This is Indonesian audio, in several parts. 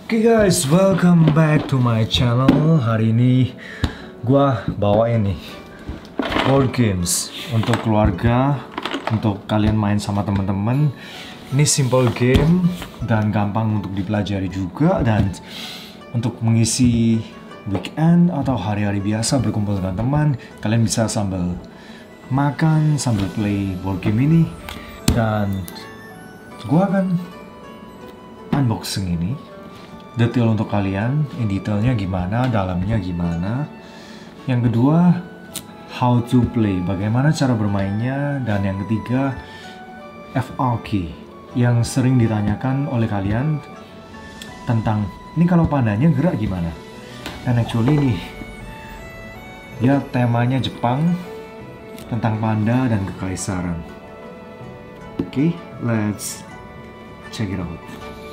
Oke guys, welcome back to my channel. Hari ini gua bawain nih board games untuk keluarga, untuk kalian main sama teman-teman. Ini simple game dan gampang untuk dipelajari juga, dan untuk mengisi weekend atau hari-hari biasa berkumpul dengan teman, kalian bisa sambil makan, sambil play board game ini. Dan gua akan unboxing ini detail untuk kalian, in detailnya gimana, dalamnya gimana. Yang kedua, how to play, bagaimana cara bermainnya. Dan yang ketiga, FAQ yang sering ditanyakan oleh kalian tentang ini kalau pandanya gerak gimana. Dan actually nih, ya temanya Jepang, tentang panda dan kekaisaran. Oke, let's check it out.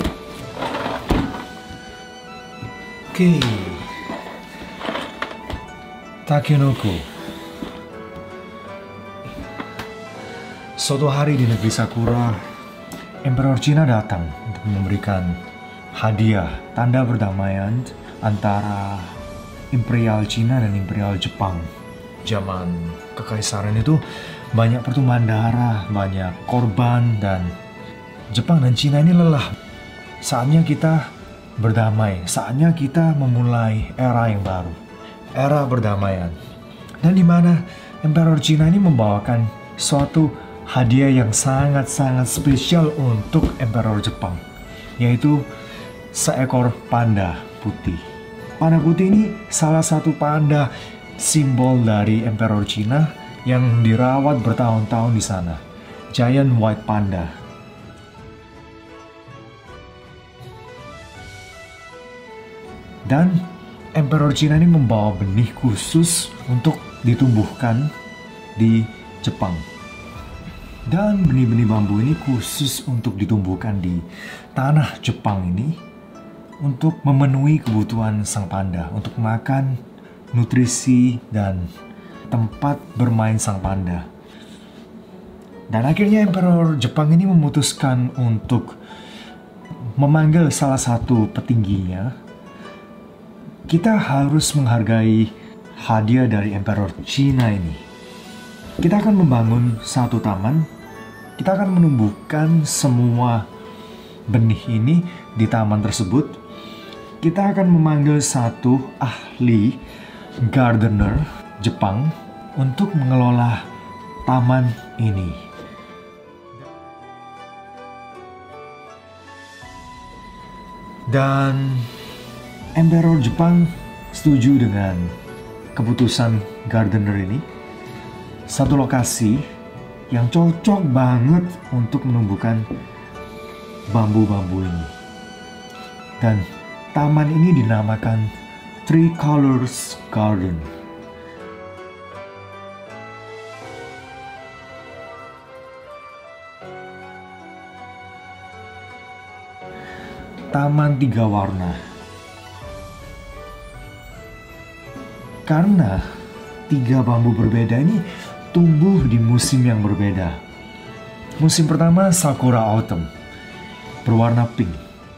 Oke, Takenoko. Suatu hari di negeri Sakura, Emperor Cina datang untuk memberikan hadiah tanda perdamaian antara Imperial Cina dan Imperial Jepang. Zaman kekaisaran itu banyak pertumpahan darah, banyak korban, dan Jepang dan Cina ini lelah. Saatnya kita berdamai, saatnya kita memulai era yang baru, era perdamaian. Dan di mana Emperor Cina ini membawakan suatu hadiah yang sangat-sangat spesial untuk Emperor Jepang, yaitu seekor panda putih. Panda putih ini salah satu panda simbol dari Emperor Cina yang dirawat bertahun-tahun di sana, Giant White Panda. Dan Emperor Cina ini membawa benih khusus untuk ditumbuhkan di Jepang. Dan benih-benih bambu ini khusus untuk ditumbuhkan di tanah Jepang ini untuk memenuhi kebutuhan sang panda, untuk makan, nutrisi, dan tempat bermain sang panda. Dan akhirnya Emperor Jepang ini memutuskan untuk memanggil salah satu petingginya. Kita harus menghargai hadiah dari Emperor Cina ini. Kita akan membangun satu taman. Kita akan menumbuhkan semua benih ini di taman tersebut. Kita akan memanggil satu ahli gardener Jepang untuk mengelola taman ini. Dan Emperor Jepang setuju dengan keputusan gardener ini. Satu lokasi yang cocok banget untuk menumbuhkan bambu-bambu ini. Dan taman ini dinamakan Three Colors Garden. Taman tiga warna. Karena tiga bambu berbeda ini tumbuh di musim yang berbeda. Musim pertama Sakura Autumn, berwarna pink.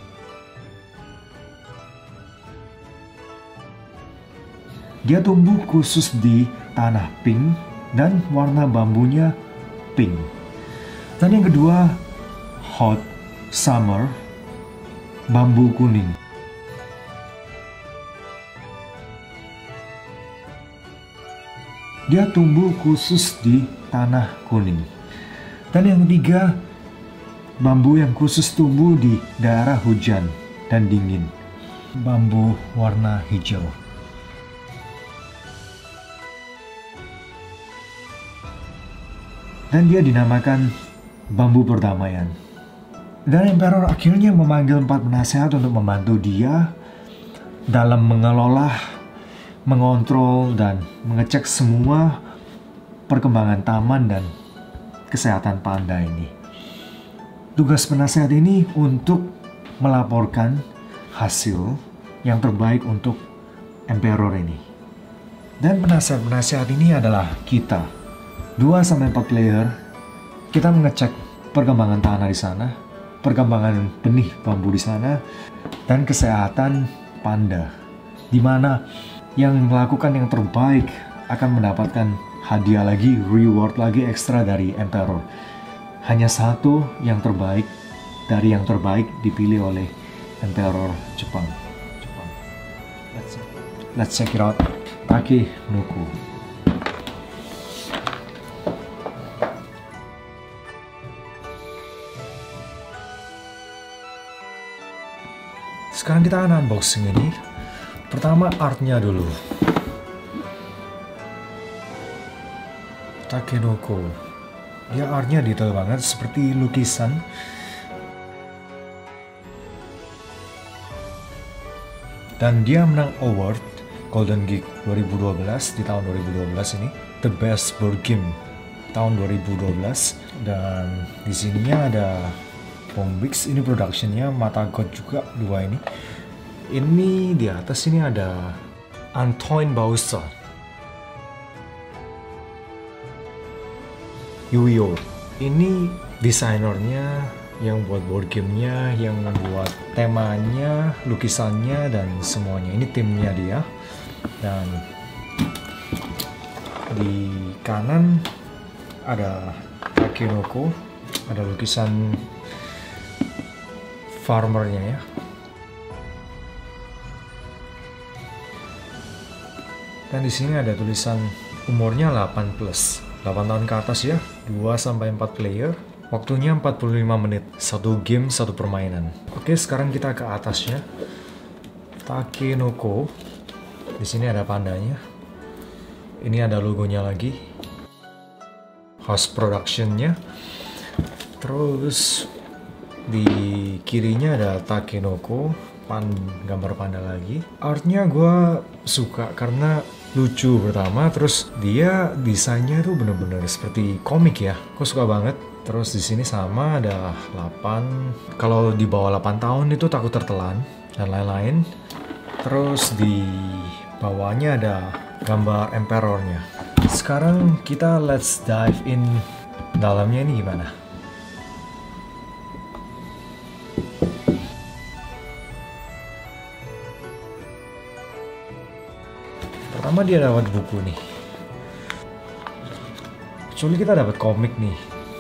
Dia tumbuh khusus di tanah pink dan warna bambunya pink. Dan yang kedua Hot Summer, bambu kuning. Dia tumbuh khusus di tanah kuning. Dan yang ketiga, bambu yang khusus tumbuh di daerah hujan dan dingin, bambu warna hijau. Dan dia dinamakan bambu perdamaian. Dan Emperor akhirnya memanggil 4 penasehat untuk membantu dia dalam mengelola, mengontrol, dan mengecek semua perkembangan taman dan kesehatan panda ini. Tugas penasehat ini untuk melaporkan hasil yang terbaik untuk Emperor ini. Dan penasehat-penasehat ini adalah kita, 2-4 player. Kita mengecek perkembangan tanah di sana, perkembangan benih bambu di sana dan kesehatan panda, di mana yang melakukan yang terbaik akan mendapatkan hadiah lagi, reward lagi ekstra dari Emperor. Hanya satu yang terbaik dari yang terbaik dipilih oleh Emperor Jepang. Let's check it out. Takenoko. Sekarang kita akan unboxing ini. Pertama artnya dulu. Takenoko. Dia artnya detail banget seperti lukisan. Dan dia menang award Golden Geek 2012 di tahun 2012 ini. The Best Board Game tahun 2012. Dan di sininya ada Bombix, ini productionnya Mata God juga dua ini. Ini di atas ini ada Antoine Bausa, Yuyo. Ini desainernya yang buat board gamenya, yang membuat temanya, lukisannya dan semuanya. Ini timnya dia. Dan di kanan ada Takenoko, ada lukisan farmernya ya. Dan di sini ada tulisan umurnya 8 plus, 8 tahun ke atas ya, 2-4 player, waktunya 45 menit, satu game, satu permainan. Oke, sekarang kita ke atasnya. Takenoko. Di sini ada pandanya. Ini ada logonya lagi. House productionnya. Terus di kirinya ada Takenoko, gambar panda lagi. Artnya gue suka karena lucu pertama, terus dia desainnya tuh bener-bener seperti komik ya. Gue suka banget. Terus di sini sama ada 8. Kalau di bawah 8 tahun itu takut tertelan dan lain-lain. Terus di bawahnya ada gambar Emperornya. Sekarang kita let's dive in dalamnya ini gimana. Pertama dia dapat buku nih. Kecuali kita dapat komik nih.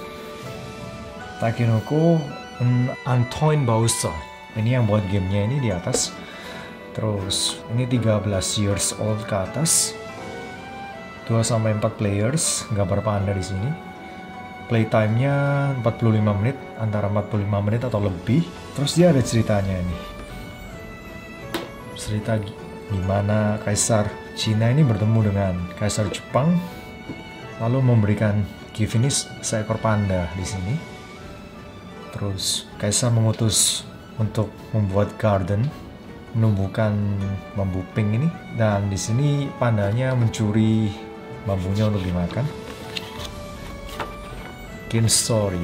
Takenoko Antoine Bausa. Ini yang buat gamenya ini di atas. Terus ini 13 years old ke atas. 2-4 players, gambar panda di sini. Playtime-nya 45 menit, antara 45 menit atau lebih. Terus dia ada ceritanya nih. Cerita gimana Kaisar Cina ini bertemu dengan Kaisar Jepang, lalu memberikan gift ini seekor panda di sini. Terus Kaisar mengutus untuk membuat garden, menumbuhkan bambu pink ini, dan di sini pandanya mencuri bambunya untuk dimakan. Game story.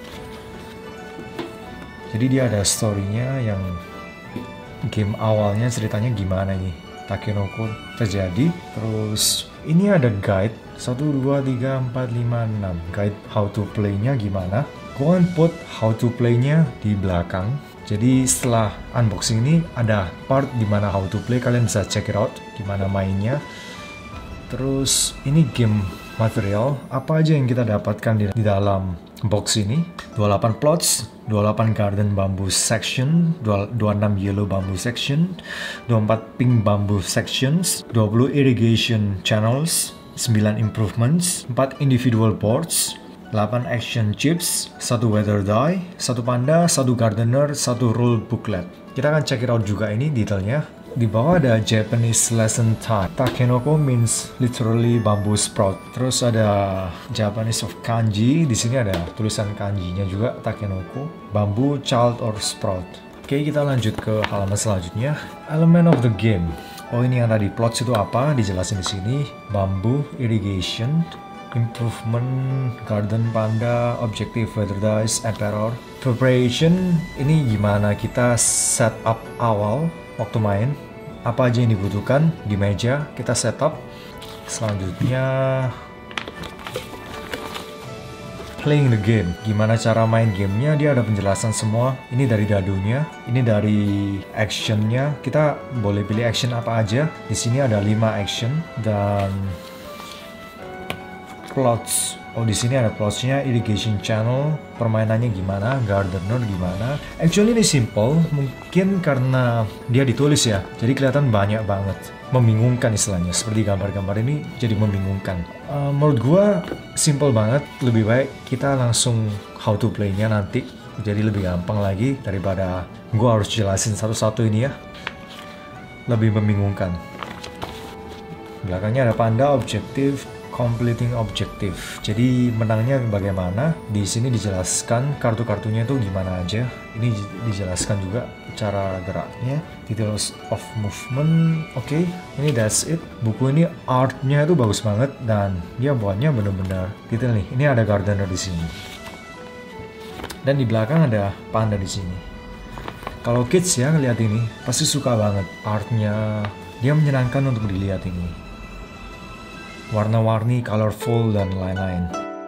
Jadi dia ada story-nya yang game awalnya ceritanya gimana nih Takenoko terjadi. Terus ini ada guide 1, 2, 3, 4, 5, 6 guide how to play-nya gimana. Gue akan put how to play-nya di belakang. Jadi setelah unboxing ini ada part dimana how to play, kalian bisa check it out gimana mainnya. Terus ini game material, apa aja yang kita dapatkan di dalam box ini. 28 plots, 28 garden bamboo section, 26 yellow bamboo section, 24 pink bamboo sections, 20 irrigation channels, 9 improvements, 4 individual boards, 8 action chips, 1 weather die, 1 panda, 1 gardener, 1 rule booklet. Kita akan check it out juga ini detailnya. Di bawah ada Japanese lesson time. Takenoko means literally bamboo sprout. Terus ada Japanese of kanji. Di sini ada tulisan kanjinya juga. Takenoko, bamboo, child or sprout. Oke, kita lanjut ke halaman selanjutnya. Element of the game. Oh, ini yang tadi plots itu apa? Dijelasin di sini. Bamboo, irrigation, improvement, garden panda, objective, weather dice, emperor. Preparation, ini gimana kita set up awal waktu main, apa aja yang dibutuhkan di meja, kita setup. Selanjutnya playing the game. Gimana cara main gamenya, dia ada penjelasan semua. Ini dari dadunya, ini dari actionnya. Kita boleh pilih action apa aja. Di sini ada 5 action dan plots. Oh, di sini ada plotsnya, irrigation channel, permainannya gimana, gardener gimana. Actually ini simple, mungkin karena dia ditulis ya, jadi kelihatan banyak banget. Membingungkan istilahnya, seperti gambar-gambar ini jadi membingungkan. Menurut gua simple banget, lebih baik kita langsung how to play-nya nanti. Jadi lebih gampang lagi daripada gua harus jelasin satu-satu ini ya. Lebih membingungkan. Belakangnya ada panda, objektif, completing objective. Jadi menangnya bagaimana? Di sini dijelaskan kartu-kartunya itu gimana aja. Ini dijelaskan juga cara geraknya, details of movement. Oke, ini that's it. Buku ini artnya itu bagus banget dan dia buatnya bener-bener detail nih. Ini ada gardener di sini. Dan di belakang ada panda di sini. Kalau kids ya ngeliat ini pasti suka banget artnya. Dia menyenangkan untuk dilihat ini. Warna-warni, colorful, dan lain-lain.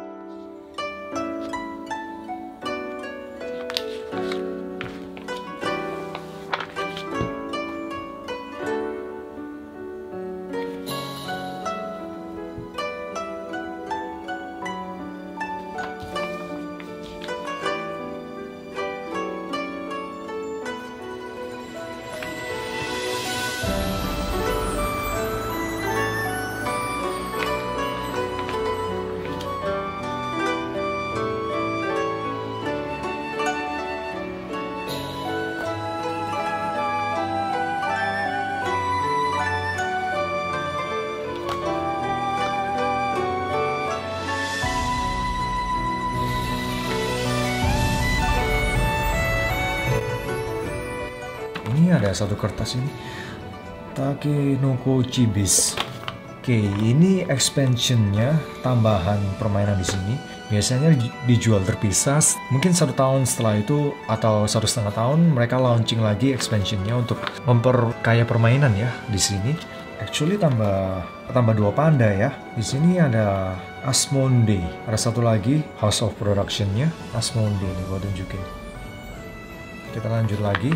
Ini ada satu kertas ini, Takenoko Chibis. Oke, ini expansionnya, tambahan permainan di sini. Biasanya dijual terpisah. Mungkin 1 tahun setelah itu atau 1,5 tahun mereka launching lagi expansionnya untuk memperkaya permainan ya di sini. Actually tambah 2 panda ya. Di sini ada Asmonde. Ada satu lagi House of Productionnya Asmonde nih gua tunjukin. Kita lanjut lagi.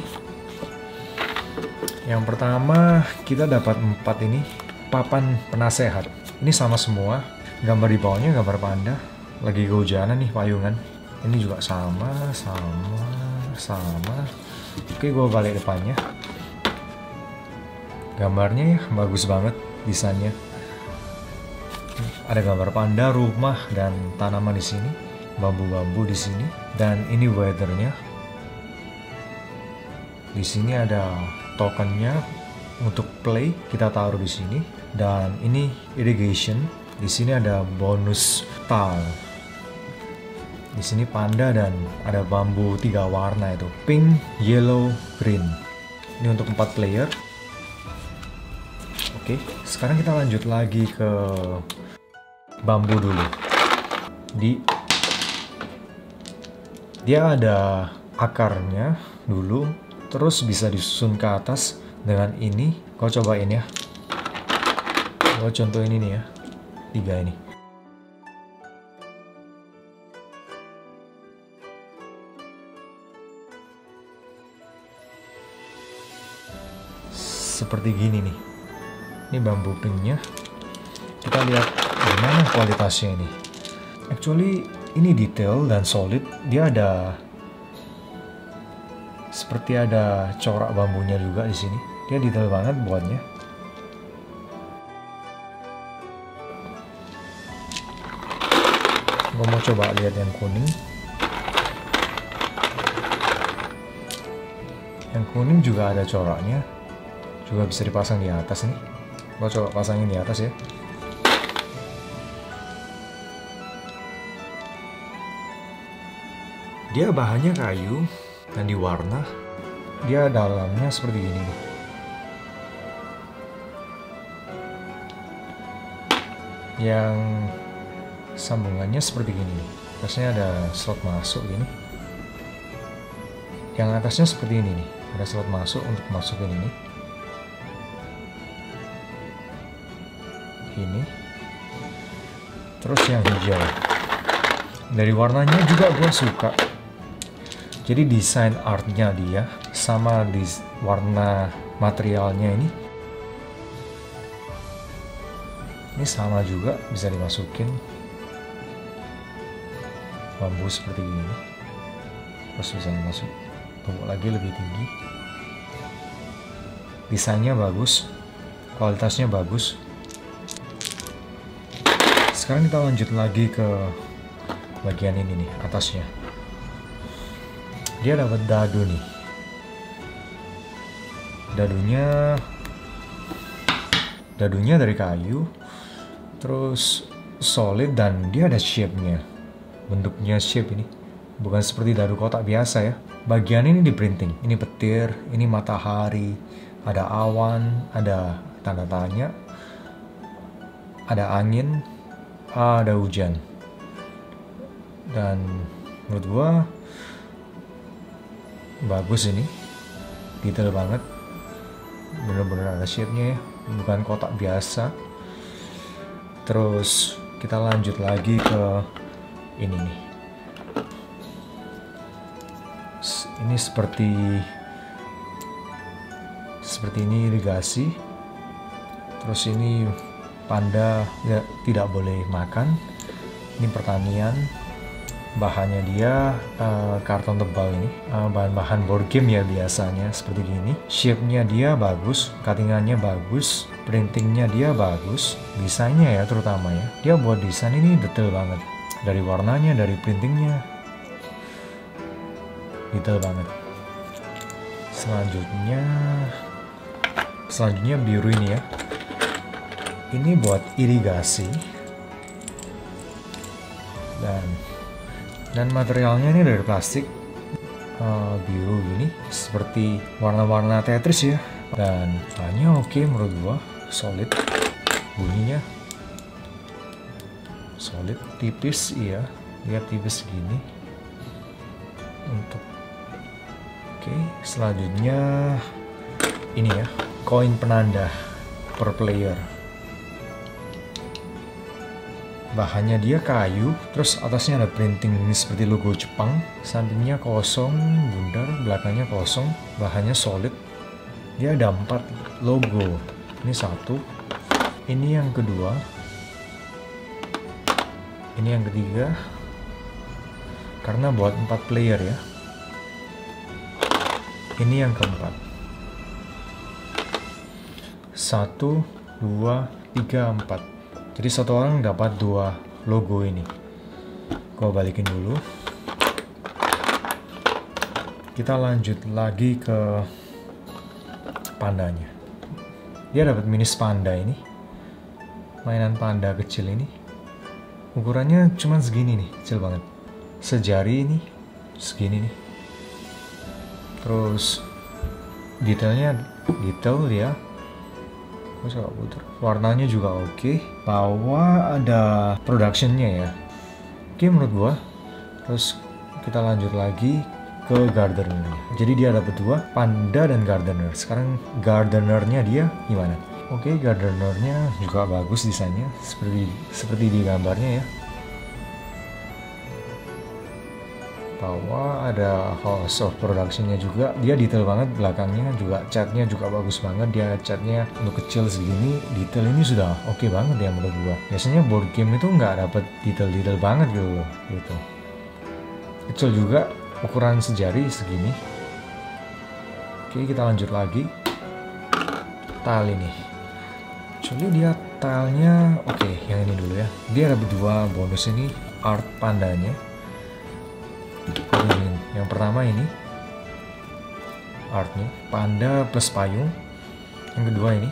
Yang pertama kita dapat 4 ini, papan penasehat. Ini sama semua, gambar di bawahnya gambar panda, lagi kehujanan nih payungan. Ini juga sama. Oke, gue balik depannya. Gambarnya ya bagus banget, desainnya. Ada gambar panda, rumah dan tanaman di sini, bambu-bambu di sini, dan ini weathernya. Di sini ada tokennya untuk play, kita taruh di sini, dan ini irrigation. Di sini ada bonus tile. Di sini panda dan ada bambu 3 warna itu, pink, yellow, green. Ini untuk 4 player. Oke, sekarang kita lanjut lagi ke bambu dulu. Dia ada akarnya dulu. Terus bisa disusun ke atas dengan ini. Kau cobain ya. Kau contohin ini ya. 3 ini. Seperti gini nih. Ini bambu pinknya. Kita lihat gimana kualitasnya ini. Actually ini detail dan solid. Dia ada seperti ada corak bambunya juga di sini. Dia detail banget buatnya. Gue mau coba lihat yang kuning. Yang kuning juga ada coraknya. Juga bisa dipasang di atas nih. Gue coba pasangin di atas ya. Dia bahannya kayu dan diwarna. Dia dalamnya seperti ini nih. Yang sambungannya seperti gini nih. Atasnya ada slot masuk gini. Yang atasnya seperti ini nih. Ada slot masuk untuk masukin ini. Ini. Terus yang hijau. Dari warnanya juga gue suka. Jadi desain artnya dia sama di warna materialnya ini sama juga, bisa dimasukin bambu seperti ini. Terus bisa dimasukin tumbuk lagi lebih tinggi. Desainnya bagus, kualitasnya bagus. Sekarang kita lanjut lagi ke bagian ini nih, atasnya. Dia dapat dadu nih. Dadunya dari kayu, terus solid, dan dia ada shape-nya. Bentuknya shape ini, bukan seperti dadu kotak biasa ya. Bagian ini di printing. Ini petir, ini matahari, ada awan, ada tanda tanya, ada angin, ada hujan. Dan menurut gua bagus ini, detail banget, bener-bener ada shape-nya ya, bukan kotak biasa. Terus kita lanjut lagi ke ini nih. Ini seperti ini irigasi. Terus ini panda ya, tidak boleh makan. Ini pertanian. Bahannya dia karton tebal ini, bahan-bahan board game ya biasanya seperti gini. Shape-nya dia bagus, cuttingannya bagus, printingnya dia bagus, desainnya ya terutama ya. Dia buat desain ini detail banget, dari warnanya, dari printingnya, detail banget. Selanjutnya biru ini ya. Ini buat irigasi, dan materialnya ini dari plastik biru gini, seperti warna-warna Tetris ya. Dan bahannya oke menurut gua, solid, bunyinya solid, tipis iya, dia tipis gini. Untuk oke, selanjutnya ini ya, koin penanda per player. Bahannya dia kayu, terus atasnya ada printing ini seperti logo Jepang. Sampingnya kosong, bundar, belakangnya kosong. Bahannya solid. Dia ada 4 logo. Ini 1, ini yang kedua, ini yang ketiga. Karena buat 4 player ya. Ini yang keempat. 1, 2, 3, 4. Jadi satu orang dapat 2 logo ini. Gua balikin dulu. Kita lanjut lagi ke pandanya. Dia dapat mini panda ini. Mainan panda kecil ini. Ukurannya cuma segini nih, kecil banget. Sejari ini, segini nih. Terus detail dia. Warnanya juga oke. Bawah ada productionnya ya. Oke menurut gua. Terus kita lanjut lagi ke gardener. Jadi dia dapat 2, panda dan gardener. Sekarang gardenernya dia gimana? Oke, gardenernya juga bagus desainnya, seperti di gambarnya ya. Bawah ada house of productionnya juga, dia detail banget. Belakangnya juga, catnya juga bagus banget. Dia catnya untuk kecil segini, detail ini sudah oke banget ya menurut gua. Biasanya board game itu nggak dapet detail banget gitu. Kecil juga, ukuran sejari segini. Oke, kita lanjut lagi. Tile ini, actually dia tilenya oke, yang ini dulu ya. Dia ada 2 bonus ini, art pandanya. Yang pertama ini artnya panda plus payung. Yang kedua ini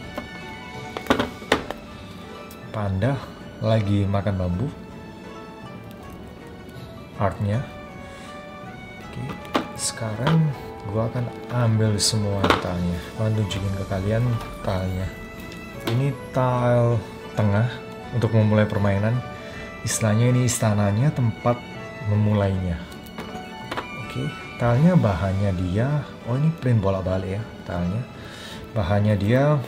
panda lagi makan bambu. Artnya. Oke, sekarang gua akan ambil semua tile-nya. Gua tunjukin ke kalian tile-nya. Ini tile tengah untuk memulai permainan. Istilahnya ini istananya, tempat memulainya. Oke, tilenya bahannya dia, ini print bolak-balik ya tilenya. Bahannya dia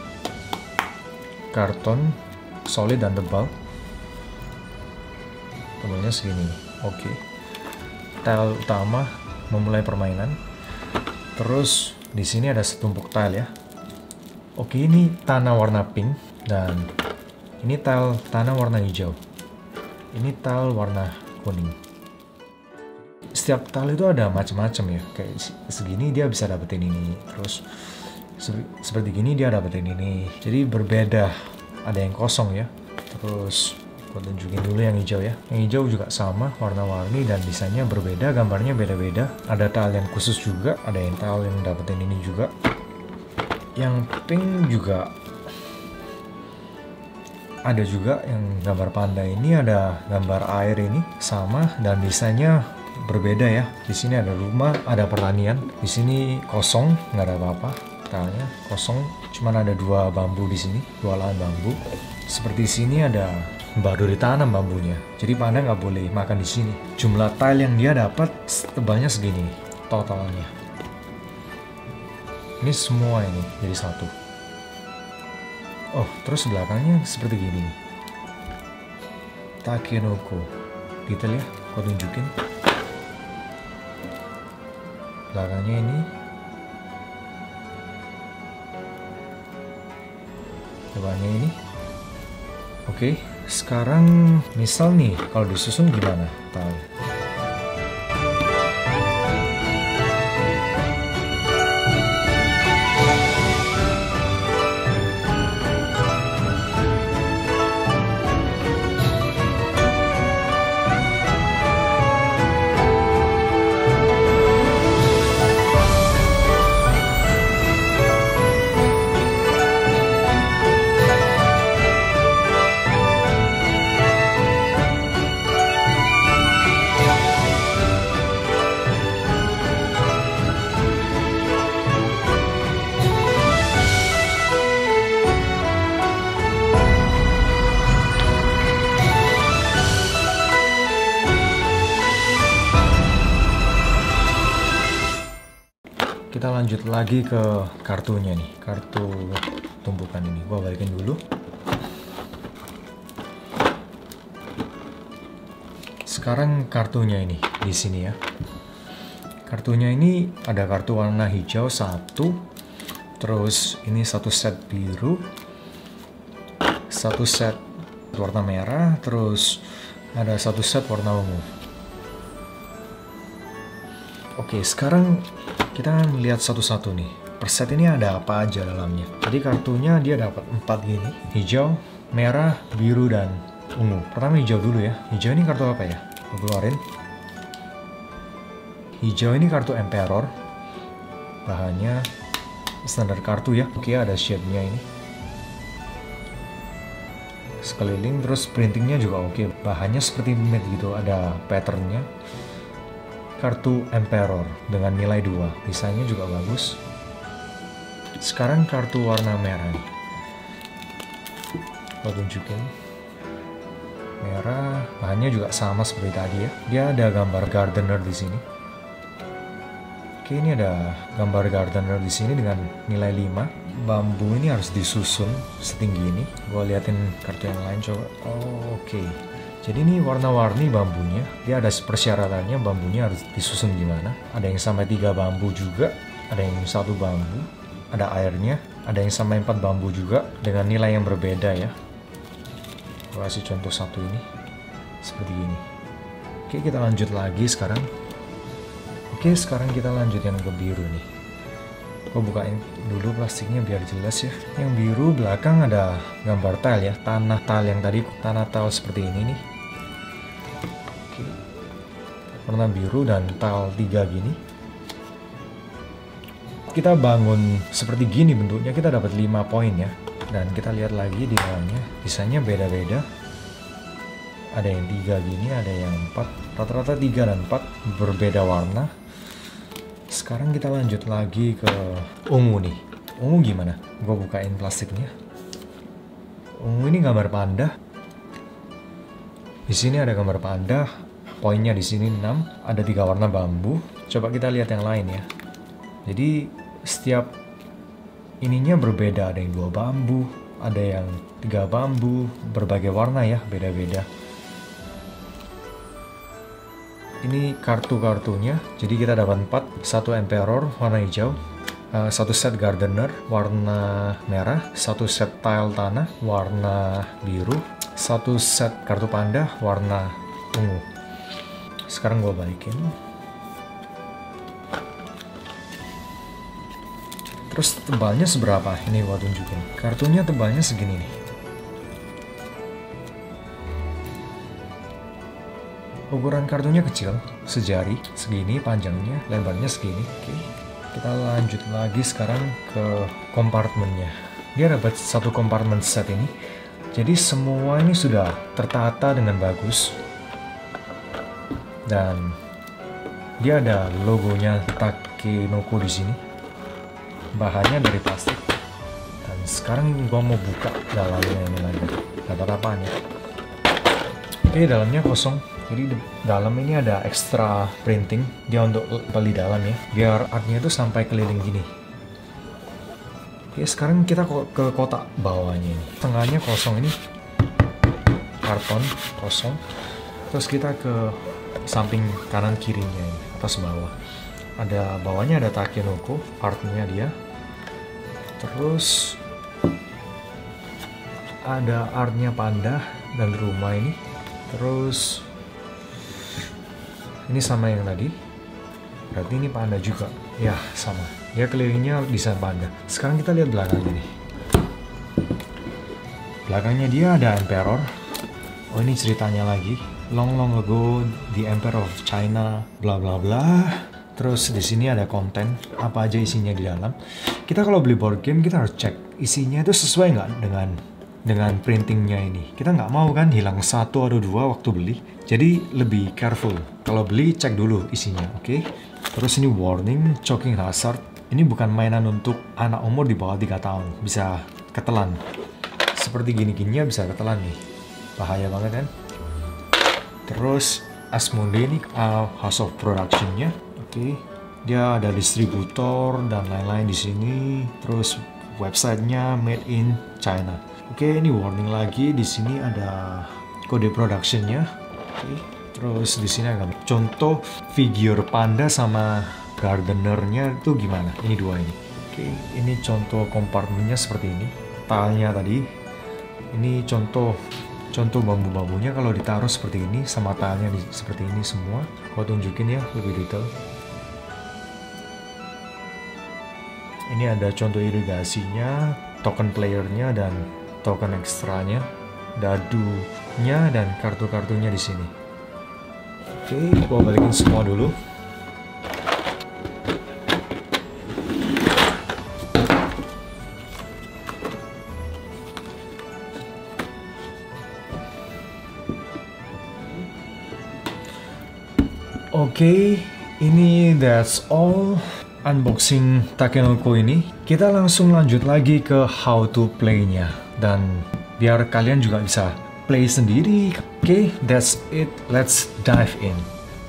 karton solid dan tebal. tebalnya segini. Oke. Tile utama memulai permainan. Terus di sini ada setumpuk tile ya. Oke, ini tanah warna pink dan ini tile tanah warna hijau. Ini tile warna kuning. Setiap tile itu ada macam-macam ya. Kayak segini dia bisa dapetin ini. Terus seperti gini dia dapetin ini. Jadi berbeda. Ada yang kosong ya. Terus gue tunjukin dulu yang hijau ya. Yang hijau juga sama, warna-warni dan desainnya berbeda, gambarnya beda-beda. Ada tile yang khusus juga, ada yang tile yang dapetin ini juga. Yang pink juga ada juga, yang gambar panda ini ada gambar air ini sama dan desainnya berbeda ya. Di sini ada rumah, ada pertanian. Di sini kosong, nggak ada apa-apa. Tilenya kosong, cuman ada 2 bambu di sini, 2 lahan bambu. Seperti sini ada baru ditanam bambunya, jadi panda nggak boleh makan di sini. Jumlah tile yang dia dapat tebalnya segini totalnya. Ini semua ini jadi satu. Oh, terus belakangnya seperti gini nih. Takenoko, detail ya, aku tunjukin. Belakangnya ini. Depannya ini. Oke. Sekarang misal nih kalau disusun gimana? Tahu. Kita lanjut lagi ke kartunya nih, kartu tumpukan ini. Gua balikin dulu. Sekarang kartunya ini di sini ya. Kartunya ini ada kartu warna hijau 1, terus ini 1 set biru, 1 set warna merah, terus ada 1 set warna ungu. Oke, sekarang kita lihat satu-satu nih. Per set ini ada apa aja dalamnya. Jadi kartunya dia dapat 4 gini. Hijau, merah, biru, dan ungu. Pertama hijau dulu ya. Hijau ini kartu apa ya? Gue keluarin. Hijau ini kartu Emperor. Bahannya standar kartu ya. Oke, ada shape-nya ini. Sekeliling, terus printingnya juga oke. Bahannya seperti matte gitu, ada patternnya. Kartu Emperor dengan nilai 2, desainnya juga bagus. Sekarang kartu warna merah nih. Aku tunjukin. Merah, bahannya juga sama seperti tadi ya. Dia ada gambar gardener di sini. Oke, ini ada gambar gardener di sini dengan nilai 5. Bambu ini harus disusun setinggi ini. Gua liatin kartu yang lain coba. Oh, oke. Jadi ini warna-warni bambunya, dia ada persyaratannya bambunya harus disusun gimana. Ada yang sampai 3 bambu juga, ada yang 1 bambu, ada airnya, ada yang sampai 4 bambu juga dengan nilai yang berbeda ya. Gue kasih contoh satu ini, seperti ini. Oke, kita lanjut lagi sekarang. Oke, sekarang kita lanjut yang ke biru nih. Gue bukain dulu plastiknya biar jelas ya. Yang biru belakang ada gambar tile ya, tanah tile yang tadi, tanah tile seperti ini nih. Warna biru dan tile 3 gini. Kita bangun seperti gini bentuknya, kita dapat 5 poin ya. Dan kita lihat lagi di dalamnya, desainnya beda-beda. Ada yang 3 gini, ada yang 4. Rata-rata 3 dan 4 berbeda warna. Sekarang kita lanjut lagi ke ungu nih. Ungu gimana? Gue bukain plastiknya. Ungu ini gambar panda. Di sini ada gambar panda. Poinnya di sini 6, ada 3 warna bambu. Coba kita lihat yang lain ya. Jadi setiap ininya berbeda, ada yang 2 bambu, ada yang 3 bambu, berbagai warna ya, beda-beda. ini kartu-kartunya. Jadi kita dapat 4, satu Emperor warna hijau, satu set Gardener warna merah, satu set tile tanah warna biru, satu set kartu panda warna ungu. Sekarang gue balikin. Terus tebalnya seberapa? Ini gue tunjukin. Kartunya tebalnya segini nih. Ukuran kartunya kecil, sejari, segini panjangnya, lebarnya segini. Oke. Kita lanjut lagi sekarang ke kompartemennya. Dia dapat satu kompartemen set ini. Jadi semua ini sudah tertata dengan bagus. Dan dia ada logonya Takenoko di sini. Bahannya dari plastik. Dan sekarang gua mau buka dalamnya ini lagi. Dapat apa nih? Oke, dalamnya kosong. Jadi dalam ini ada extra printing. Dia untuk beli dalam ya. Biar artnya itu sampai keliling gini. Oke, sekarang kita ke kotak bawahnya ini. Tengahnya kosong ini. Karton kosong. Terus kita ke samping kanan kirinya ini, atas bawah. Ada bawahnya ada Takenoko, artnya dia. Terus ada artnya panda dan rumah ini. Terus ini sama yang tadi. Berarti ini panda juga. Ya, sama. Dia kelilingnya desain panda. Sekarang kita lihat belakangnya nih. Belakangnya dia ada Emperor. Oh, ini ceritanya lagi. Long ago, the Emperor of China, bla bla bla. Terus di sini ada konten, apa aja isinya di dalam. Kita kalau beli board game, kita harus cek isinya itu sesuai nggak dengan printingnya ini. Kita nggak mau kan hilang 1 atau 2 waktu beli. Jadi lebih careful. Kalau beli, cek dulu isinya, oke? Terus ini warning, choking hazard. Ini bukan mainan untuk anak umur di bawah 3 tahun. Bisa ketelan. Seperti gini-gininya bisa ketelan nih. Bahaya banget kan? Terus Asmodee ini house of production-nya. Oke. Dia ada distributor dan lain-lain di sini. Terus websitenya made in China. Oke, ini warning lagi. Di sini ada kode production-nya. Oke. Terus di sini ada contoh figure panda sama gardener-nya itu gimana? Ini dua ini. Oke, ini contoh kompartemennya seperti ini. Tile-nya tadi. Ini contoh bambu-bambunya kalau ditaruh seperti ini, sama tile-nya seperti ini semua. Gua tunjukin ya lebih detail. Ini ada contoh irigasinya, token playernya dan token ekstranya, dadunya dan kartu-kartunya di sini. Oke, gua balikin semua dulu. Oke, ini that's all unboxing Takenoko ini. Kita langsung lanjut lagi ke how to play-nya. Dan biar kalian juga bisa play sendiri. Oke, that's it. Let's dive in.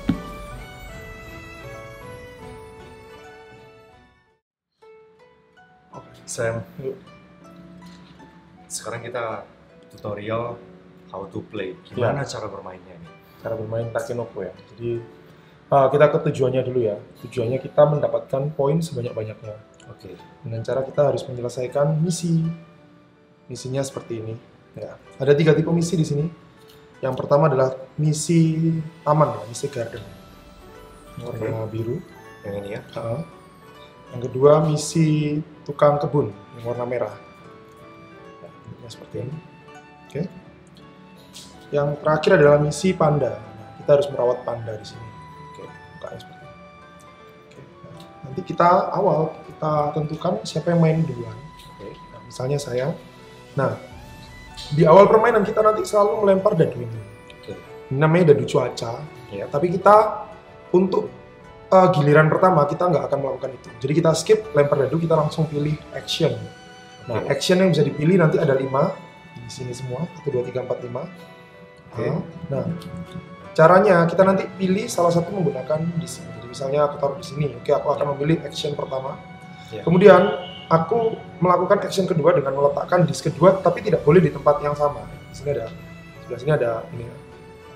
Sam, sekarang kita tutorial how to play. Gimana cara bermainnya nih? Cara bermain Takenoko ya. Jadi kita ke tujuannya dulu ya. Tujuannya kita mendapatkan poin sebanyak-banyaknya. Oke. Dengan cara kita harus menyelesaikan misi. Misinya seperti ini. Ya. Ada 3 tipe misi di sini. Yang pertama adalah misi taman ya, misi garden. Warna biru. Yang ini ya. Yang kedua misi tukang kebun yang warna merah. Ya, seperti ini. Oke. Yang terakhir adalah misi panda. Nah, kita harus merawat panda di sini. Seperti ini. Oke. Nanti kita tentukan siapa yang main duluan. Oke. Nah, misalnya saya. Nah, di awal permainan kita nanti selalu melempar dadu ini. Oke. Ini namanya dadu cuaca. Ya. Tapi kita untuk giliran pertama kita nggak akan melakukan itu. Jadi kita skip lempar dadu, kita langsung pilih action. Nah, action yang bisa dipilih nanti ada 5 di sini semua. 1, 2, 3, 4, 5. Oke. Nah, caranya kita nanti pilih salah satu menggunakan di sini. Jadi misalnya aku taruh di sini. Oke, aku akan memilih action pertama. Ya. Kemudian aku melakukan action kedua dengan meletakkan disk kedua, tapi tidak boleh di tempat yang sama. Di sini ada, sebelah sini ada ini.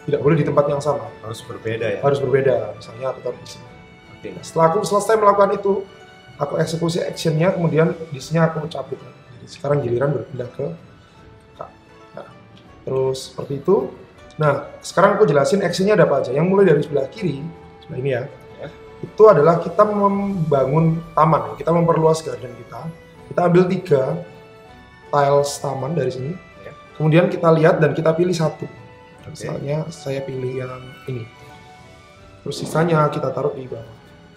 tidak boleh di tempat yang sama. Harus berbeda ya. Harus berbeda. Misalnya aku taruh di sini. Oke. Setelah aku selesai melakukan itu, aku eksekusi actionnya, kemudian di sini aku cabut. Jadi sekarang giliran berpindah ke K. Nah, terus seperti itu. Nah, sekarang aku jelasin actionnya ada apa aja. Yang mulai dari sebelah kiri, sebelah ini ya. Itu adalah kita membangun taman, kita memperluas garden kita. Kita ambil 3 tiles taman dari sini. Kemudian kita lihat dan kita pilih 1. Misalnya saya pilih yang ini. Terus sisanya kita taruh di bawah.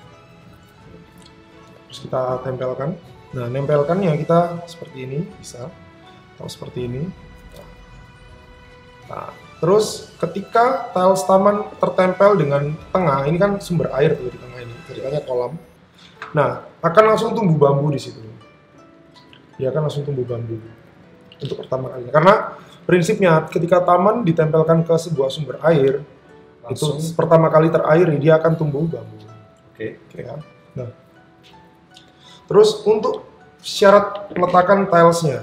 Terus kita tempelkan. Nah, nempelkannya kita seperti ini bisa, atau seperti ini. Nah, terus ketika tiles taman tertempel dengan tengah, ini kan sumber air tuh di tengah ini, ceritanya kolam. Nah, akan langsung tumbuh bambu di situ. Dia akan langsung tumbuh bambu untuk pertama kali. Karena prinsipnya ketika taman ditempelkan ke sebuah sumber air, langsung itu pertama kali terairi, dia akan tumbuh bambu. Oke. Ya. Nah, terus untuk syarat peletakan tilesnya,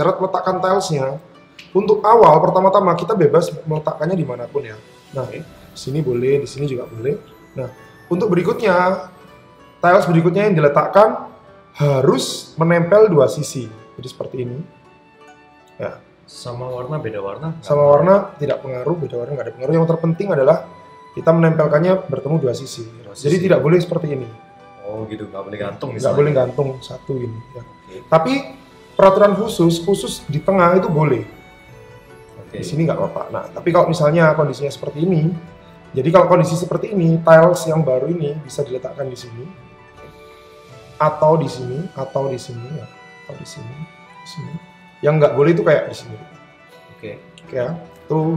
untuk awal pertama-tama kita bebas meletakkannya dimanapun ya. Nah, di sini boleh, di sini juga boleh. Nah, untuk berikutnya, tiles berikutnya yang diletakkan harus menempel 2 sisi. Jadi seperti ini. Ya. Sama warna beda warna? Sama warna tidak pengaruh, beda warna nggak ada pengaruh. Yang terpenting adalah kita menempelkannya bertemu 2 sisi. Jadi tidak boleh seperti ini. Oh gitu, nggak boleh gantung misalnya? Nggak boleh gantung satu ini. Ya. Tapi peraturan khusus di tengah itu boleh. Di sini nggak apa-apa. Nah, tapi kalau misalnya kondisinya seperti ini, jadi kalau kondisi seperti ini, tiles yang baru ini bisa diletakkan di sini, atau di sini, atau di sini, ya, atau di sini, di sini. Yang nggak boleh itu kayak di sini. Oke ya, itu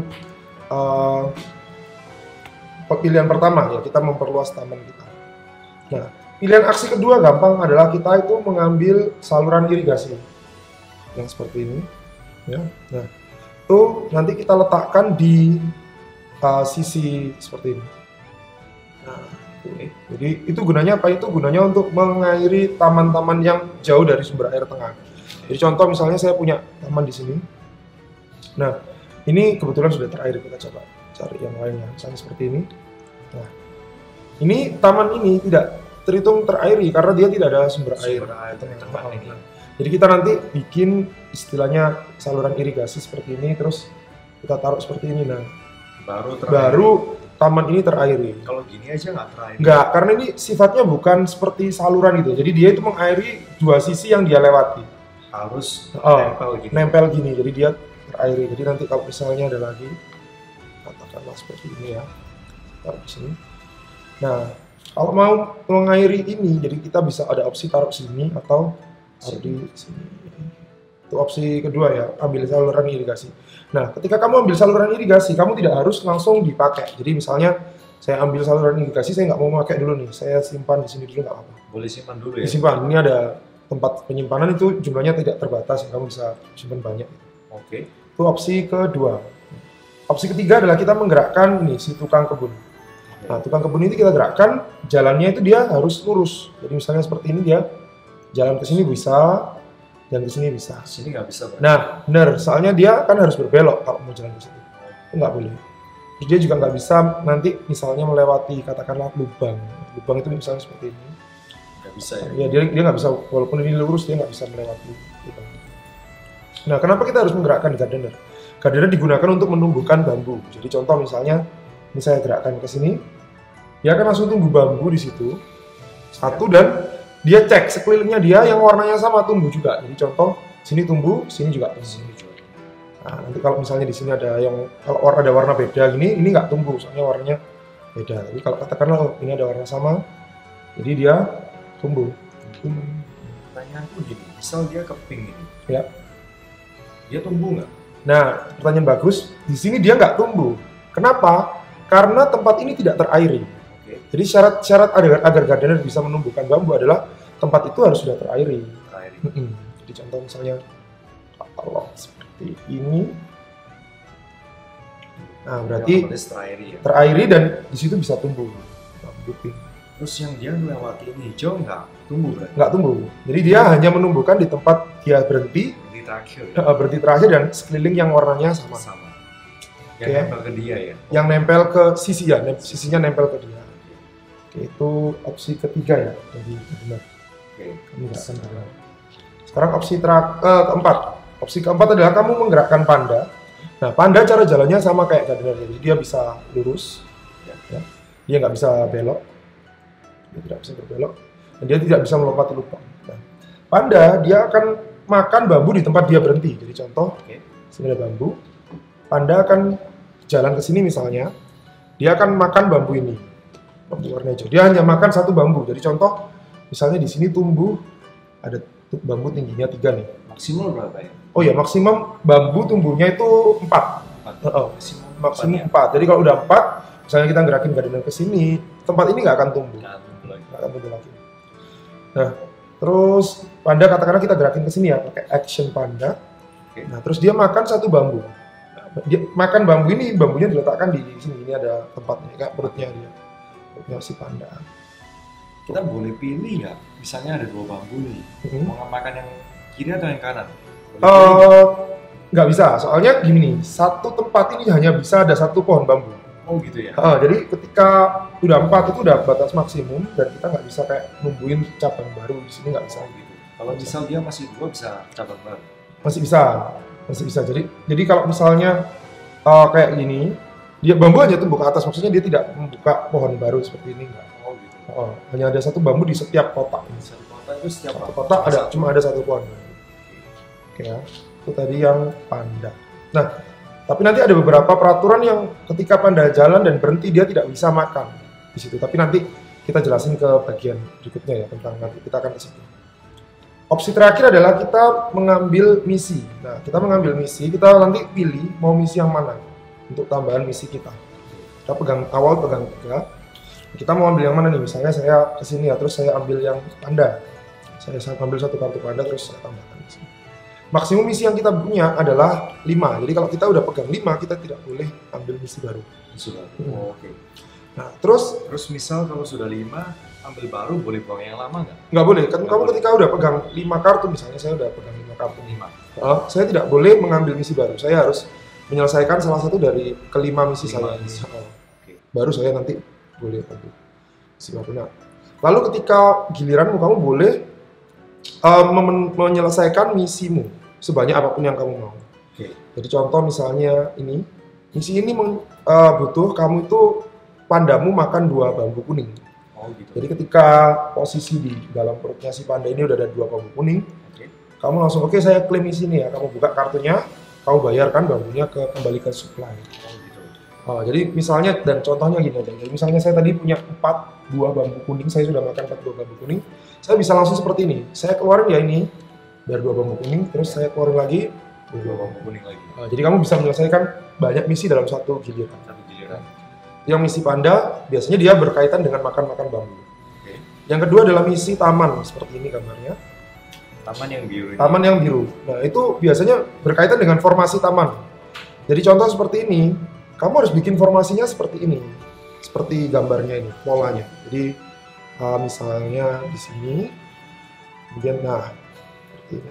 pilihan pertama ya, kita memperluas taman kita. Nah, pilihan aksi kedua gampang adalah kita itu mengambil saluran irigasi yang seperti ini, ya. Nah, itu nanti kita letakkan di sisi seperti ini. Nah, jadi itu gunanya apa? Itu gunanya untuk mengairi taman-taman yang jauh dari sumber air tengah. Jadi contoh misalnya saya punya taman di sini. Nah, ini kebetulan sudah terairi, kita coba cari yang lainnya. Misalnya seperti ini. Nah, ini taman ini tidak terhitung terairi karena dia tidak ada sumber air tengah. Jadi kita nanti bikin istilahnya saluran irigasi seperti ini, terus kita taruh seperti ini. Nah, baru taman ini terairi. Kalau gini aja nggak terairi? Nggak, karena ini sifatnya bukan seperti saluran itu. Jadi dia itu mengairi 2 sisi yang dia lewati. Harus nempel gini, jadi dia terairi. Jadi nanti kalau misalnya ada lagi, katakanlah seperti ini ya, taruh di sini. Nah, kalau mau mengairi ini, jadi kita bisa ada opsi taruh sini atau taruh di sini. Itu opsi kedua ya, ambil saluran irigasi. Nah, ketika kamu ambil saluran irigasi, kamu tidak harus langsung dipakai. Jadi misalnya saya ambil saluran irigasi, saya nggak mau pakai dulu nih, saya simpan di sini dulu, nggak apa-apa. Boleh simpan dulu ya? Disimpan. Ini ada tempat penyimpanan, itu jumlahnya tidak terbatas, kamu bisa simpan banyak. Oke. Itu opsi kedua. Opsi ketiga adalah kita menggerakkan nih si tukang kebun. Nah, tukang kebun ini kita gerakkan, jalannya itu dia harus lurus. Jadi misalnya seperti ini, dia jalan ke sini bisa, dan ke sini bisa. Sini nggak bisa, Bang. Nah, benar. Soalnya dia kan harus berbelok kalau mau jalan ke situ. Itu nggak boleh. Terus dia juga nggak bisa nanti misalnya melewati katakanlah lubang. Lubang itu misalnya seperti ini. Nggak bisa ya? Ya, dia nggak bisa, walaupun ini lurus, dia nggak bisa melewati lubang. Nah, kenapa kita harus menggerakkan gardener? Gardener digunakan untuk menumbuhkan bambu. Jadi contoh misalnya, ini saya gerakkan ke sini, dia akan langsung tumbuh bambu di situ. Satu, dan dia cek sekelilingnya dia yang warnanya sama tumbuh juga. Jadi contoh sini tumbuh, sini juga tumbuh. Nah, nanti kalau misalnya di sini ada yang kalau ada warna beda gini, ini nggak tumbuh, soalnya warnanya beda. Tapi kalau katakanlah ini ada warna sama, jadi dia tumbuh. Pertanyaanku gini, misal dia keping ini, ya, dia tumbuh nggak? Nah, pertanyaan bagus. Di sini dia nggak tumbuh. Kenapa? Karena tempat ini tidak terairi. Jadi syarat agar gardener bisa menumbuhkan bambu adalah tempat itu harus sudah terairi. Jadi contoh misalnya kalau seperti ini, nah berarti terairi dan di situ bisa tumbuh bambu pink. Terus yang dia melewati ini hijau nggak tumbuh berarti? Nggak tumbuh. Jadi dia hanya menumbuhkan di tempat dia berhenti terakhir. Berhenti terakhir dan sekeliling yang warnanya sama. Yang nempel ke dia ya? Yang nempel ke sisi ya, sisinya nempel ke dia. Oke, itu opsi ketiga ya, jadi benar. Kamu gerakan benar. Sekarang opsi keempat. Opsi keempat adalah kamu menggerakkan panda. Nah, panda cara jalannya sama kayak gardener, jadi dia bisa lurus, ya. Dia nggak bisa belok, dia tidak bisa berbelok, dan dia tidak bisa melompati lubang. Nah, panda dia akan makan bambu di tempat dia berhenti. Jadi contoh, sini ada bambu, panda akan jalan ke sini misalnya, dia akan makan bambu ini, bambu warna hijau. Dia hanya makan satu bambu. Jadi contoh, misalnya di sini tumbuh ada bambu tingginya 3 nih. Maksimal berapa ya? Oh ya, maksimum bambu tumbuhnya itu 4. Maksimum 4. Jadi kalau udah 4, misalnya kita gerakin gardener ke sini, tempat ini nggak akan tumbuh. Nggak akan tumbuh lagi. Nah, terus panda katakanlah kita gerakin ke sini ya, pakai action panda. Nah, terus dia makan satu bambu. Dia makan bambu ini, bambunya diletakkan di sini. Ini ada tempatnya, kayak perutnya dia. Perutnya si panda. Kita boleh pilih nggak? Misalnya ada 2 bambu nih, mau makan yang kiri atau yang kanan? Nggak bisa, soalnya gini nih, satu tempat ini hanya bisa ada 1 pohon bambu. Oh gitu ya? Jadi ketika udah 4 itu udah batas maksimum dan kita nggak bisa kayak nungguin cabang baru di sini, nggak bisa gitu. Kalau misal dia masih 2 bisa cabang baru? Masih bisa. Jadi kalau misalnya kayak gini, dia bambu hanya tumbuh ke atas, maksudnya dia tidak membuka pohon baru seperti ini, nggak. Hanya ada 1 bambu di setiap kotak. Satu kotak itu setiap kotak cuma ada 1 pohon. Oke ya, itu tadi yang panda. Nah, tapi nanti ada beberapa peraturan yang ketika panda jalan dan berhenti dia tidak bisa makan di situ. Tapi nanti kita jelasin ke bagian berikutnya ya, tentang nanti kita akan ke situ. Opsi terakhir adalah kita mengambil misi. Nah, kita mengambil misi, kita nanti pilih mau misi yang mana untuk tambahan misi kita. Kita pegang 3. Kita mau ambil yang mana nih? Misalnya saya kesini ya, terus saya ambil yang panda. Saya ambil 1 kartu panda, terus saya tambahkan di sini. Maksimum misi yang kita punya adalah 5. Jadi kalau kita udah pegang 5, kita tidak boleh ambil misi baru. Oke. Nah, terus misal kalau sudah 5, ambil baru, boleh buang yang lama nggak? Nggak boleh. Kan kamu ketika udah pegang 5 kartu, misalnya saya udah pegang 5 kartu. Saya tidak boleh mengambil misi baru. Saya harus menyelesaikan salah satu dari kelima misi saya. Baru saya nanti boleh ambil misi baru. Nah, lalu ketika giliranmu, kamu boleh menyelesaikan misimu sebanyak apapun yang kamu mau. Jadi contoh misalnya ini, misi ini butuh kamu itu pandamu makan 2 bambu kuning. Jadi ketika posisi di dalam perutnya si panda ini udah ada 2 bambu kuning, kamu langsung oke, saya klaim misi ini ya. Kamu buka kartunya, kamu bayarkan bambunya kembali ke supply. Jadi misalnya, dan contohnya gini aja. Jadi misalnya saya tadi punya 4 buah bambu kuning, saya sudah makan 4 buah bambu kuning. Saya bisa langsung seperti ini. Saya keluarin ya ini dari 2 bambu kuning, terus saya keluarin lagi 2 bambu kuning lagi. Jadi kamu bisa menyelesaikan banyak misi dalam 1 giliran. Yang misi panda biasanya dia berkaitan dengan makan-makan bambu. Yang kedua adalah misi taman, seperti ini gambarnya. Taman yang biru. Taman yang biru. Nah, itu biasanya berkaitan dengan formasi taman. Jadi contoh seperti ini, kamu harus bikin formasinya seperti ini, seperti gambarnya ini, polanya. Jadi misalnya di sini, kemudian seperti ini.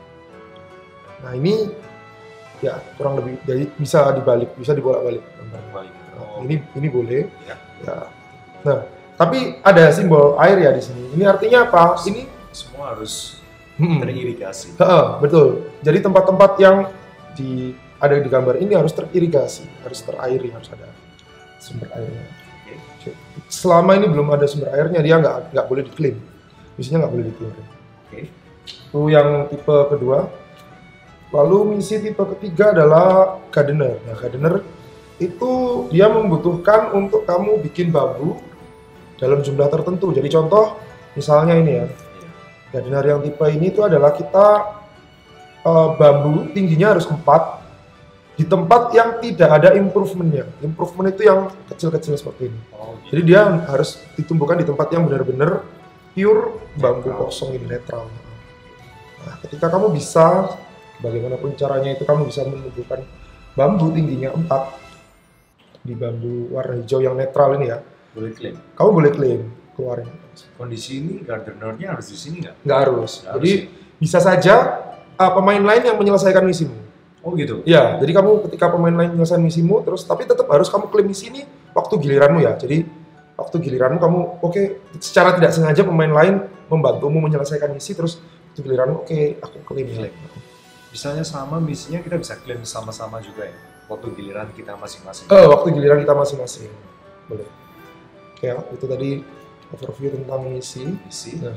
Nah ini ya kurang lebih, jadi bisa dibalik, bisa dibolak-balik gambarnya. Ini boleh. Ya. Nah, tapi ada simbol air ya di sini. Ini artinya apa? Ini semua harus teririgasi. Betul. Jadi tempat-tempat yang ada di gambar ini harus teririgasi, harus terairi, harus ada sumber airnya. Selama ini belum ada sumber airnya, dia nggak boleh diklaim. Misinya nggak boleh diklaim. Itu yang tipe kedua. Lalu misi tipe ketiga adalah gardener. Nah, gardener itu dia membutuhkan untuk kamu bikin bambu dalam jumlah tertentu. Jadi contoh, misalnya ini ya, gardener yang tipe ini itu adalah kita bambu tingginya harus 4 di tempat yang tidak ada improvementnya. Improvement itu yang kecil-kecil seperti ini. Jadi dia harus ditumbuhkan di tempat yang benar-benar pure bambu kosong ini, netral. Nah, ketika kamu bisa, bagaimanapun caranya itu kamu bisa menumbuhkan bambu tingginya 4 di bambu warna hijau yang netral ini ya. Boleh klaim. Kamu boleh klaim keluarin. Kondisi ini gardenernya harus di sini nggak? Nggak harus. Jadi bisa saja pemain lain yang menyelesaikan misimu. Oh gitu. Ya, jadi kamu ketika pemain lain menyelesaikan misimu, terus tapi tetap harus kamu klaim misi ini waktu giliranmu ya. Jadi waktu giliranmu kamu secara tidak sengaja pemain lain membantumu menyelesaikan misi, terus waktu giliranmu aku klaim. Misalnya sama misinya kita bisa klaim sama-sama juga ya. Waktu giliran kita masing-masing. Waktu giliran kita masing-masing. Boleh. Ya, itu tadi overview tentang misi. Nah.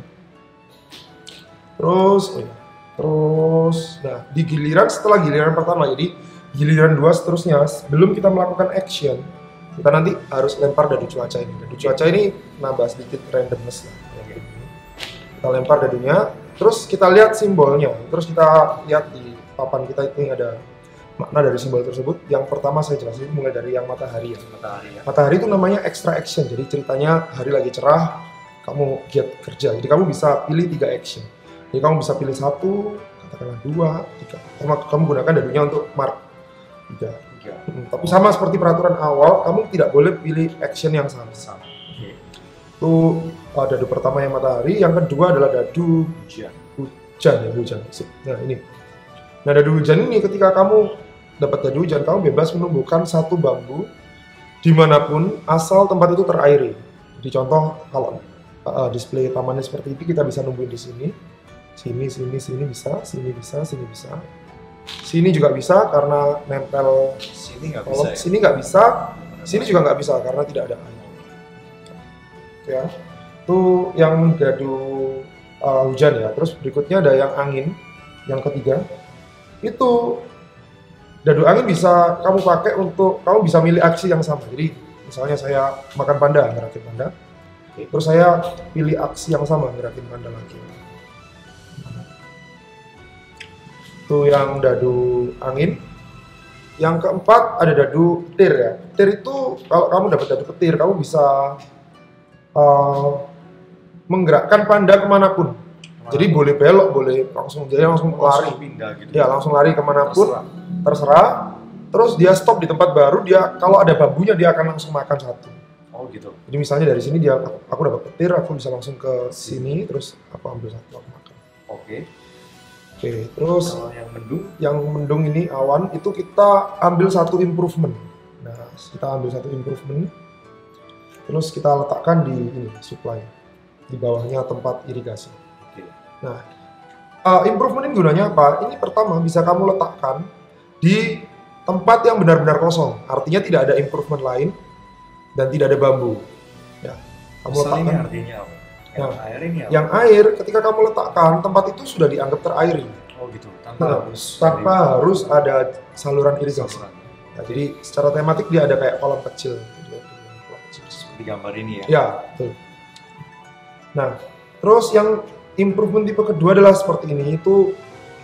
Terus, nah di giliran setelah giliran pertama, jadi giliran 2 seterusnya, sebelum kita melakukan action, kita nanti harus lempar dadu cuaca ini. Dadu cuaca ini nambah sedikit randomness lah. Kita lempar dadunya, terus kita lihat simbolnya, terus kita lihat di papan kita itu ada makna dari simbol tersebut. Yang pertama saya jelasin mulai dari yang matahari ya. Matahari itu namanya extra action, jadi ceritanya hari lagi cerah, kamu giat kerja, jadi kamu bisa pilih 3 action. Jadi kamu bisa pilih 1, katakanlah 2, 3. Kamu gunakan dadunya untuk mark 3. Tapi sama seperti peraturan awal, kamu tidak boleh pilih action yang sama. Itu dadu pertama yang matahari, yang kedua adalah dadu hujan. Nah ini. Nah dadu hujan ini ketika kamu dapat dadu hujan, kamu bebas menumbuhkan 1 bambu dimanapun asal tempat itu terairi. Jadi contoh kalau display tamannya seperti itu, kita bisa numbuhin di sini. Sini bisa. Sini juga bisa karena nempel. Sini nggak bisa. Sini nggak bisa. Sini juga nggak bisa karena tidak ada air. Ya, itu yang dadu hujan ya. Terus berikutnya ada yang angin, yang ketiga. Itu dadu angin bisa kamu pakai untuk kamu bisa milih aksi yang sama. Jadi misalnya saya makan panda, gerakin panda. Terus saya pilih aksi yang sama, gerakin panda lagi. Itu yang dadu angin. Yang keempat ada dadu petir ya. Petir itu kalau kamu dapat dadu petir, kamu bisa menggerakkan panda kemanapun. Jadi boleh belok, boleh langsung lari. Pindah gitu. Ya langsung lari kemanapun, terserah. Terus dia stop di tempat baru, dia kalau ada bambunya dia akan langsung makan 1. Oh gitu. Jadi misalnya dari sini aku dapat petir, aku bisa langsung ke sini, terus aku ambil 1 aku makan. Oke, terus kalau yang mendung ini awan, itu kita ambil 1 improvement. Nah, kita ambil 1 improvement, terus kita letakkan di ini supply, di bawahnya tempat irigasi. Nah, improvement ini gunanya apa? Ini pertama bisa kamu letakkan di tempat yang benar-benar kosong, artinya tidak ada improvement lain dan tidak ada bambu. Ya, kamu letakkan. Ini artinya apa? Air ini apa? Yang air ketika kamu letakkan tempat itu sudah dianggap terairi. Oh gitu. Tanpa harus ada saluran irigasi. Nah, jadi secara tematik dia ada kayak kolam kecil. Seperti gambar ini ya. Ya, betul. Nah, terus yang improvement tipe kedua adalah seperti ini. Itu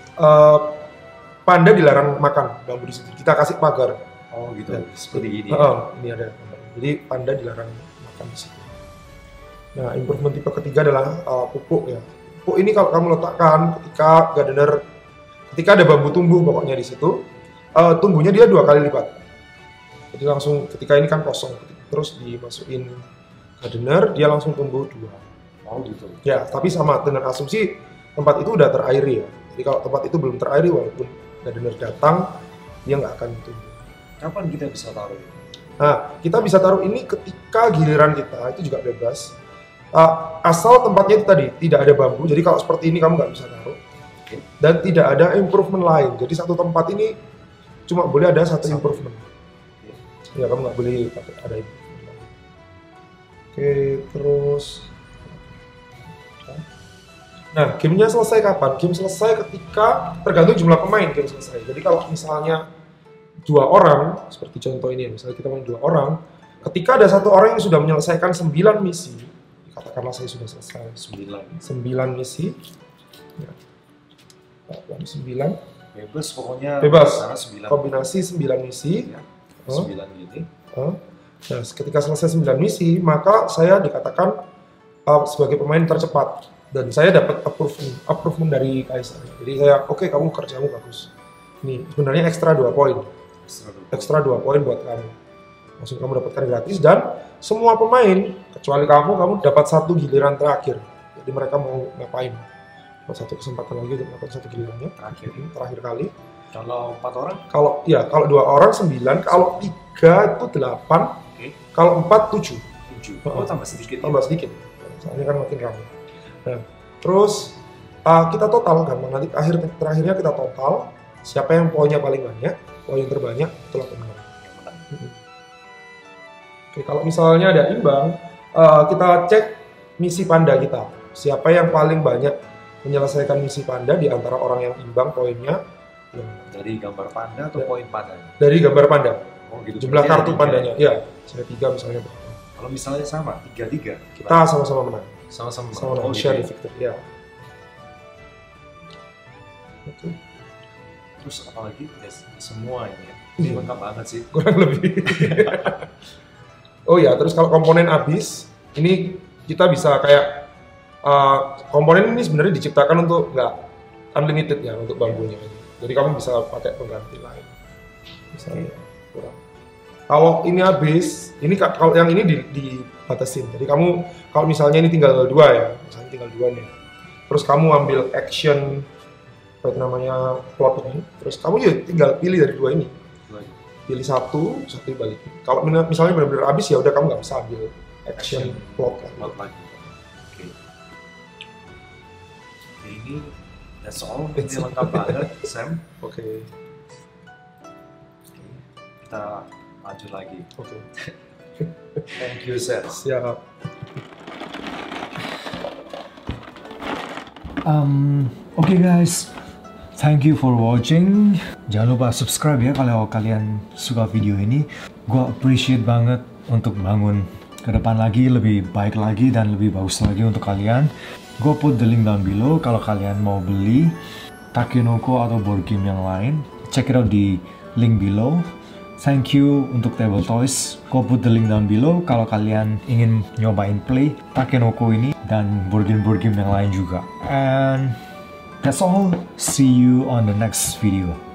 panda dilarang makan bambu di situ. Kita kasih pagar. Oh gitu. Ya, seperti ini. Ini ada gambar. Jadi panda dilarang makan di situ. Nah, improvement tipe ketiga adalah pupuk ya. Pupuk ini kalau kamu letakkan ketika ada bambu tumbuh pokoknya di situ, tumbuhnya dia 2 kali lipat. Jadi langsung ketika ini kan kosong, terus dimasukin gardener, dia langsung tumbuh 2. Oh gitu. Ya, tapi sama dengan asumsi tempat itu udah terairi ya. Jadi kalau tempat itu belum terairi, walaupun gardener datang, dia nggak akan tumbuh. Kapan kita bisa taruh? Nah, kita bisa taruh ini ketika giliran kita, itu juga bebas. Asal tempatnya itu tadi tidak ada bambu, jadi kalau seperti ini kamu nggak bisa taruh. Dan tidak ada improvement lain, jadi satu tempat ini cuma boleh ada 1 improvement. Ya, kamu nggak boleh ada improvement lain. Oke, terus nah, gamenya selesai kapan? Game selesai ketika tergantung jumlah pemain game selesai. Jadi kalau misalnya 2 orang, seperti contoh ini, misalnya kita main 2 orang, ketika ada 1 orang yang sudah menyelesaikan 9 misi, katakanlah saya sudah selesai 9 misi, ya. 9 bebas pokoknya. Bebas, kombinasi 9 misi. Ya, 9 gini. Nah, ketika selesai 9 misi, maka saya dikatakan sebagai pemain tercepat. Dan saya dapat approval dari Kaisar. Jadi saya, oke, kamu kerjamu bagus. Ini sebenarnya ekstra 2 poin. Ekstra 2 poin buat kamu. Langsung kamu dapatkan gratis, dan semua pemain, kecuali kamu dapat 1 giliran terakhir. Jadi mereka mau ngapain? Dapat 1 kesempatan lagi untuk melakukan 1 gilirannya. Terakhir kali. Kalau 4 orang? Kalau 2 orang 9, kalau 3 itu 8, kalau 4 7. 7. Oh, tambah sedikit. Tambah sedikit. Soalnya kan makin ramai. Nah, terus kita total gampang, nanti terakhirnya kita total siapa yang poinnya paling banyak, poin terbanyak itulah pemenang. Oke, kalau misalnya ada imbang, kita cek misi panda kita. Siapa yang paling banyak menyelesaikan misi panda di antara orang yang imbang poinnya. Dari gambar panda atau poin panda? Dari gambar panda. Oh, gitu. Jumlah kartu pandanya. Ya, saya 3 misalnya. Kalau misalnya sama, 3-3. Kita sama-sama menang. Sama-sama menang. Share the victory. Ya. Oke. Terus apalagi? Yes, semua ini ya. Ini lengkap banget sih. Kurang lebih. Oh ya, terus kalau komponen habis, ini kita bisa kayak komponen ini sebenarnya diciptakan untuk nggak unlimited ya untuk bambunya. Jadi kamu bisa pakai pengganti lain. Misalnya kurang. Kalau ini habis, ini kalau yang ini dibatasin. Jadi kamu kalau misalnya ini tinggal 2 ya, misalnya tinggal 2 nih. Terus kamu ambil action apa namanya plot ini, terus kamu juga tinggal pilih dari 2 ini. Pilih satu dibalik. Kalau misalnya benar-benar habis ya udah kamu nggak bisa ambil action plot lagi. Oke. Ini that's all. Ini lengkap banget, Sam. Oke. Kita lanjut lagi. Oke. Thank you, Sam. Siap. Oke guys, thank you for watching. Jangan lupa subscribe ya kalau kalian suka video ini. Gua appreciate banget untuk bangun ke depan lagi, lebih baik lagi dan lebih bagus lagi untuk kalian. Gue put the link down below kalau kalian mau beli Takenoko atau board game yang lain. Check it out di link below. Thank you untuk Table Toys. Gue put the link down below kalau kalian ingin nyobain play Takenoko ini dan board game yang lain juga. And that's all. See you on the next video.